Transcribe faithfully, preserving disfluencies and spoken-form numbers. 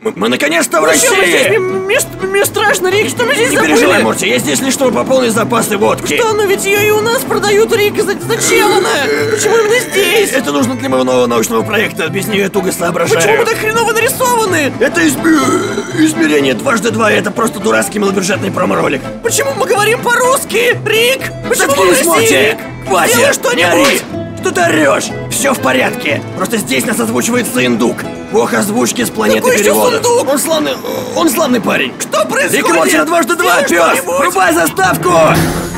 Мы, мы наконец-то в Ну что, мы здесь, России! мне, мне, мне страшно, Рик, что мы здесь Не забыли? переживай, Морти, я здесь лишь чтобы пополнить запасы водки. Что, но ведь ее и у нас продают, Рик, за- зачем она? Почему именно здесь? Это нужно для моего нового научного проекта, без нее я туго соображаю. Почему мы так хреново нарисованы? Это изме- измерение дважды два, и это просто дурацкий малобюджетный промо-ролик. Почему мы говорим по-русски? Рик, почему мы в Заткнись, России, Морти! Рик? Хватит! Делай Не что-нибудь! ори! Что ты орешь? Все в порядке. Просто здесь нас озвучивает Сундук. Бог озвучки с планеты Какой еще перевода. Сундук? Он славный, он славный парень. Что происходит? Рик и Морти на дважды два, Делай пес! что-нибудь! Врубай заставку!